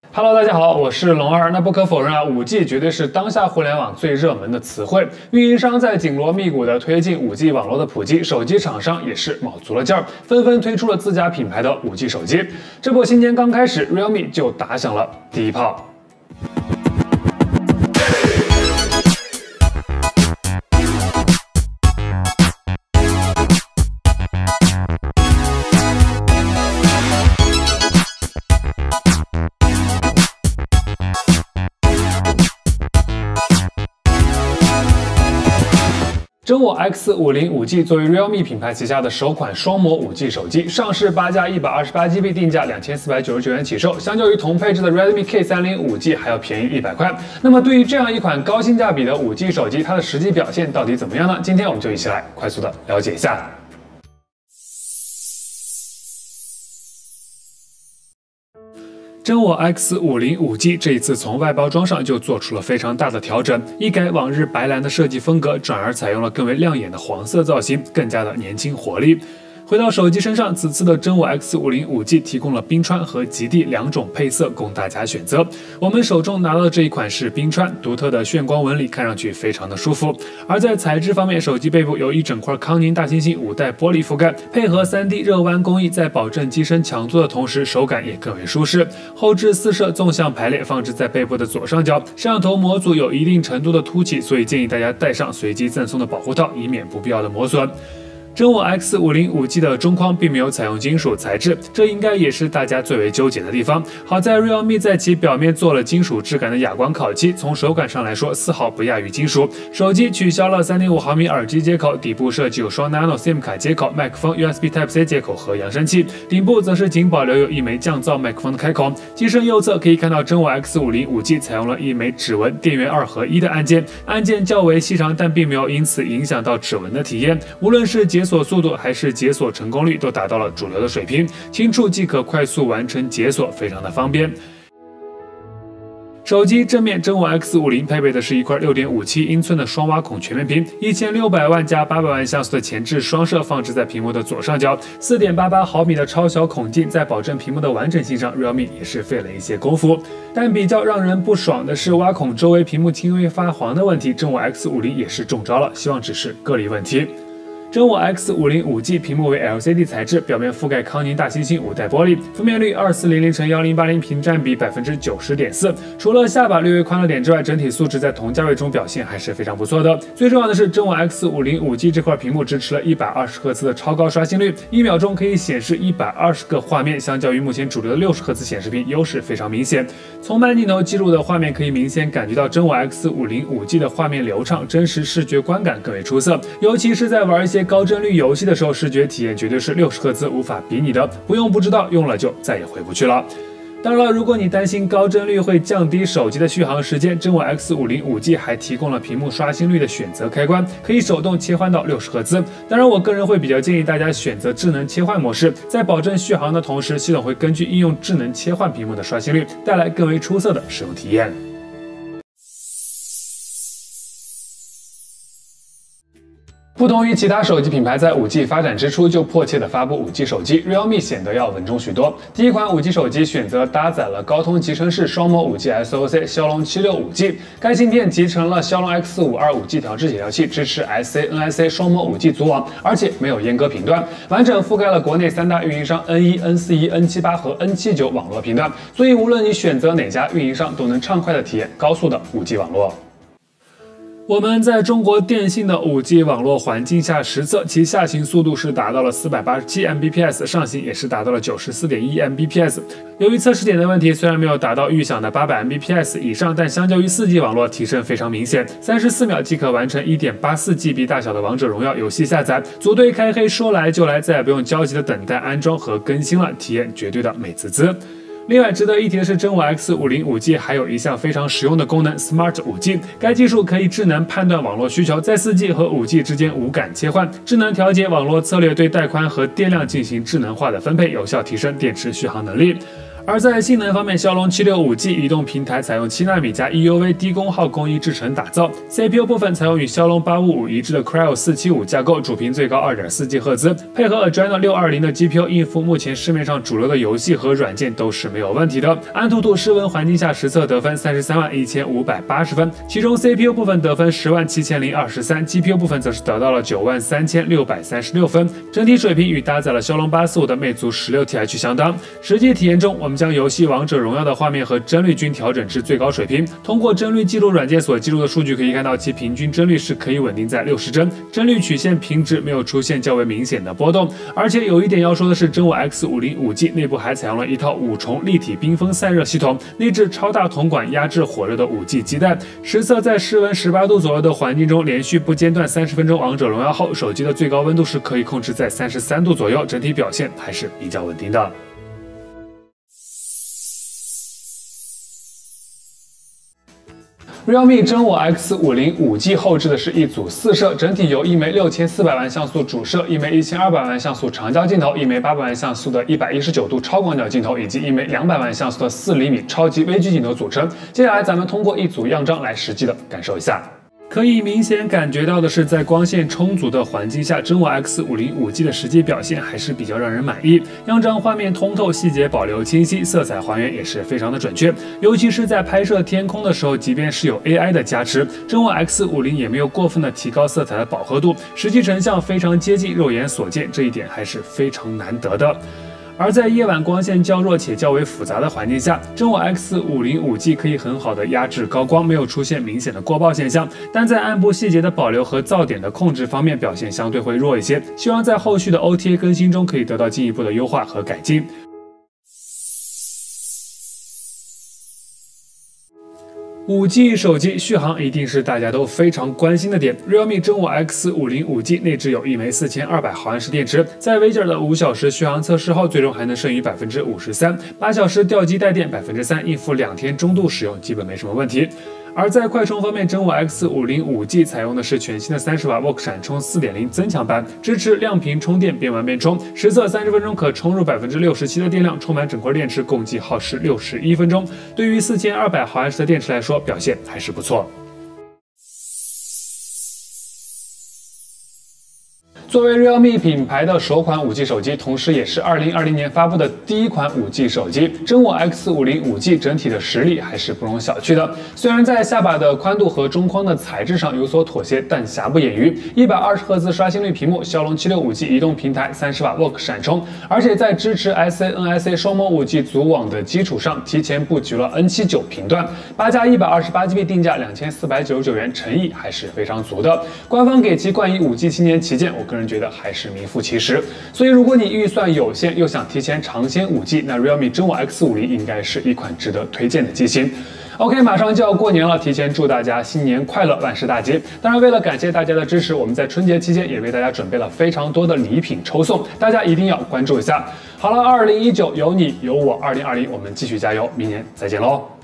Hello， 大家好，我是龙二。那不可否认啊，5G 绝对是当下互联网最热门的词汇。运营商在紧锣密鼓地推进5G 网络的普及，手机厂商也是卯足了劲儿，纷纷推出了自家品牌的5G 手机。这波新年刚开始 ，Realme 就打响了第一炮。真我 X50 5G 作为 Realme 品牌旗下的首款双模 5G 手机，上市8加128GB，定价2499元起售，相较于同配置的 Redmi K30 5G 还要便宜100块。那么对于这样一款高性价比的 5G 手机，它的实际表现到底怎么样呢？今天我们就一起来快速的了解一下。真我 X50 5G 这一次从外包装上就做出了非常大的调整，一改往日白蓝的设计风格，转而采用了更为亮眼的黄色造型，更加的年轻活力。回到手机身上，此次的真我 X50 5G 提供了冰川和极地两种配色供大家选择。我们手中拿到的这一款是冰川，独特的炫光纹理看上去非常的舒服。而在材质方面，手机背部有一整块康宁大猩猩5代玻璃覆盖，配合 3D 热弯工艺，在保证机身强度的同时，手感也更为舒适。后置4摄纵向排列放置在背部的左上角，摄像头模组有一定程度的凸起，所以建议大家带上随机赠送的保护套，以免不必要的磨损。真我 X50 5G 的中框并没有采用金属材质，这应该也是大家最为纠结的地方。好在 Realme 在其表面做了金属质感的哑光烤漆，从手感上来说丝毫不亚于金属。手机取消了 3.5毫米耳机接口，底部设计有双 Nano SIM 卡接口、麦克风 USB Type-C 接口和扬声器，顶部则是仅保留有一枚降噪麦克风的开口。机身右侧可以看到真我 X50 5G 采用了一枚指纹电源2合1的按键，按键较为细长，但并没有因此影响到指纹的体验。无论是解锁速度还是解锁成功率都达到了主流的水平，轻触即可快速完成解锁，非常的方便。手机正面真我 X50 配备的是一块6.57英寸的双挖孔全面屏，1600万加800万像素的前置双摄放置在屏幕的左上角，4.88毫米的超小孔径，在保证屏幕的完整性上 ，Realme 也是费了一些功夫。但比较让人不爽的是挖孔周围屏幕轻微发黄的问题，真我 X50 也是中招了，希望只是个例问题。真我 X50 5G 屏幕为 LCD 材质，表面覆盖康宁大猩猩5代玻璃，分辨率2400×1080，屏占比90.4%。除了下巴略微宽了点之外，整体素质在同价位中表现还是非常不错的。最重要的是，真我 X50 5G 这块屏幕支持了120赫兹的超高刷新率，1秒钟可以显示120个画面，相较于目前主流的60赫兹显示屏，优势非常明显。从慢镜头记录的画面可以明显感觉到真我 X50 5G 的画面流畅，真实视觉观感更为出色，尤其是在玩一些高帧率游戏的时候，视觉体验绝对是60赫兹无法比拟的，不知道，用了就再也回不去了。当然了，如果你担心高帧率会降低手机的续航时间，真我 X50 5G 还提供了屏幕刷新率的选择开关，可以手动切换到60赫兹。当然，我个人会比较建议大家选择智能切换模式，在保证续航的同时，系统会根据应用智能切换屏幕的刷新率，带来更为出色的使用体验。不同于其他手机品牌在 5G 发展之初就迫切地发布 5G 手机 ，Realme 显得要稳重许多。第一款 5G 手机选择搭载了高通集成式双模 5G SoC 骁龙76 5G， 该芯片集成了骁龙 X52 5G 调制解调器，支持 SA、NSA 双模 5G 组网，而且没有阉割频段，完整覆盖了国内3大运营商 N1、N41、N78 和 N79 网络频段，所以无论你选择哪家运营商，都能畅快地体验高速的 5G 网络。我们在中国电信的 5G 网络环境下实测，其下行速度是达到了487 Mbps， 上行也是达到了94.1 Mbps。由于测试点的问题，虽然没有达到预想的800 Mbps 以上，但相较于 4G 网络提升非常明显，34秒即可完成 1.84GB 大小的王者荣耀游戏下载，组队开黑说来就来，再也不用焦急的等待安装和更新了，体验绝对的美滋滋。另外值得一提的是，真我 X50 5G 还有一项非常实用的功能 Smart 5G， 该技术可以智能判断网络需求，在 4G 和 5G 之间无感切换，智能调节网络策略，对带宽和电量进行智能化的分配，有效提升电池续航能力。 而在性能方面，骁龙765G 移动平台采用7纳米加 EUV 低功耗工艺制程打造 ，CPU 部分采用与骁龙855一致的 Cryo 475架构，主频最高2.4G 赫兹，配合 Adreno 620的 GPU， 应付目前市面上主流的游戏和软件都是没有问题的。安兔兔室温环境下实测得分331580分，其中 CPU 部分得分107023，GPU 部分则是得到了93636分，整体水平与搭载了骁龙845的魅族16 TH 相当。实际体验中，我们将游戏《王者荣耀》的画面和帧率均调整至最高水平。通过帧率记录软件所记录的数据可以看到，其平均帧率是可以稳定在60帧，帧率曲线平直，没有出现较为明显的波动。而且有一点要说的是，真我 X505G 内部还采用了一套5重立体冰封散热系统，内置超大铜管压制火热的5G 基带。实测在室温18度左右的环境中，连续不间断30分钟《王者荣耀》后，手机的最高温度是可以控制在33度左右，整体表现还是比较稳定的。realme 真我 X505G 后置的是一组4摄，整体由一枚6400万像素主摄、一枚1200万像素长焦镜头、一枚800万像素的119度超广角镜头，以及一枚200万像素的4厘米超级微距镜头组成。接下来咱们通过一组样张来实际的感受一下。可以明显感觉到的是，在光线充足的环境下，真我 X505G 的实际表现还是比较让人满意。样张画面通透，细节保留清晰，色彩还原也是非常的准确。尤其是在拍摄天空的时候，即便是有 AI 的加持，真我 X50也没有过分的提高色彩的饱和度，实际成像非常接近肉眼所见，这一点还是非常难得的。而在夜晚光线较弱且较为复杂的环境下，真我 X505G 可以很好的压制高光，没有出现明显的过曝现象，但在暗部细节的保留和噪点的控制方面表现相对会弱一些，希望在后续的 OTA 更新中可以得到进一步的优化和改进。5G 手机续航一定是大家都非常关心的点。realme 真我 X505G 内置有一枚4200毫安时电池，在维吉尔的5小时续航测试后，最终还能剩余53%，8小时掉机带电3%，应付2天中度使用基本没什么问题。而在快充方面，真我 X505G 采用的是全新的30瓦 VOOC 闪充 4.0 增强版，支持亮屏充电，边玩边充。实测30分钟可充入67%的电量，充满整块电池共计耗时61分钟。对于4200毫安时的电池来说，表现还是不错。作为 realme 品牌的首款5G 手机，同时也是2020年发布的第一款5G 手机，真我 X505G 整体的实力还是不容小觑的。虽然在下巴的宽度和中框的材质上有所妥协，但瑕不掩瑜。120赫兹刷新率屏幕，骁龙765G 移动平台，30瓦 VOOC 闪充，而且在支持 SA、NSA 双模5G 组网的基础上，提前布局了 N79频段，8+128GB 定价2499元，诚意还是非常足的。官方给其冠以5G 青年旗舰，我个人觉得还是名副其实。所以如果你预算有限，又想提前尝鲜5G， 那 realme 真我 X50应该是一款值得推荐的机型。OK， 马上就要过年了，提前祝大家新年快乐，万事大吉。当然，为了感谢大家的支持，我们在春节期间也为大家准备了非常多的礼品抽送，大家一定要关注一下。好了，2019有你有我，2020我们继续加油，明年再见喽。